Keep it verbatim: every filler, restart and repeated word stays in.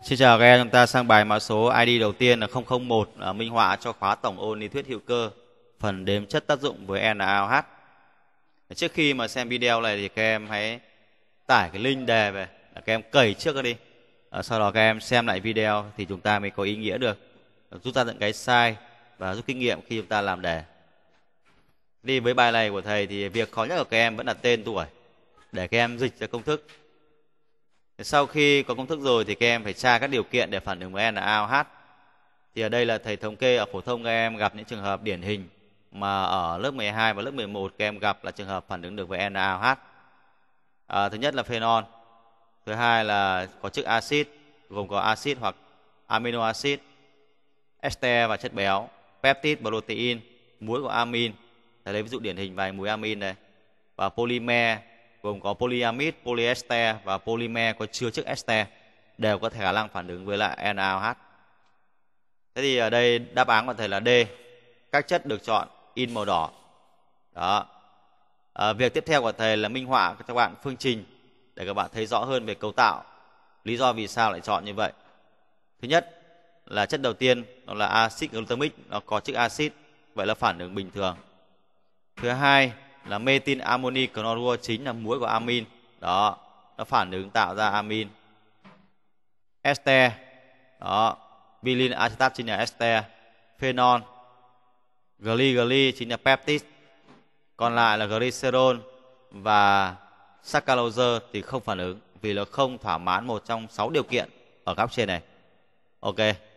Xin chào các em, chúng ta sang bài mã số i đê đầu tiên là không không một, à, minh họa cho khóa tổng ôn lý thuyết hữu cơ, phần đếm chất tác dụng với en a o hát. Trước khi mà xem video này thì các em hãy tải cái link đề về, là các em cày trước đi. À, sau đó các em xem lại video thì chúng ta mới có ý nghĩa được, rút ra những cái sai và rút kinh nghiệm khi chúng ta làm đề. Đi với bài này của thầy thì việc khó nhất của các em vẫn là tên tuổi, để các em dịch ra công thức. Sau khi có công thức rồi thì các em phải tra các điều kiện để phản ứng với en a o hát. Thì ở đây là thầy thống kê ở phổ thông các em gặp những trường hợp điển hình mà ở lớp mười hai và lớp mười một các em gặp là trường hợp phản ứng được với en a o hát. À, thứ nhất là phenol, thứ hai là có chất axit gồm có axit hoặc amino acid, ester và chất béo, peptide, protein, muối của amin. Thầy lấy ví dụ điển hình vài muối amin đây. Và polymer gồm có polyamide, polyester và polymer có chứa chất ester đều có thể khả năng phản ứng với lại en a o hát. Thế thì ở đây đáp án của thầy là D. Các chất được chọn in màu đỏ. Đó. À, việc tiếp theo của thầy là minh họa cho các bạn phương trình để các bạn thấy rõ hơn về cấu tạo. Lý do vì sao lại chọn như vậy. Thứ nhất là chất đầu tiên đó là axit glutamic, nó có chất axit, vậy là phản ứng bình thường. Thứ hai là methyl ammonic chlorua chính là muối của amin. Đó, nó phản ứng tạo ra amin. Ester, đó, vinyl acetat chính là ester, phenol, gly gly chính là peptide. Còn lại là glycerol và saccharose thì không phản ứng vì nó không thỏa mãn một trong sáu điều kiện ở góc trên này. Ok.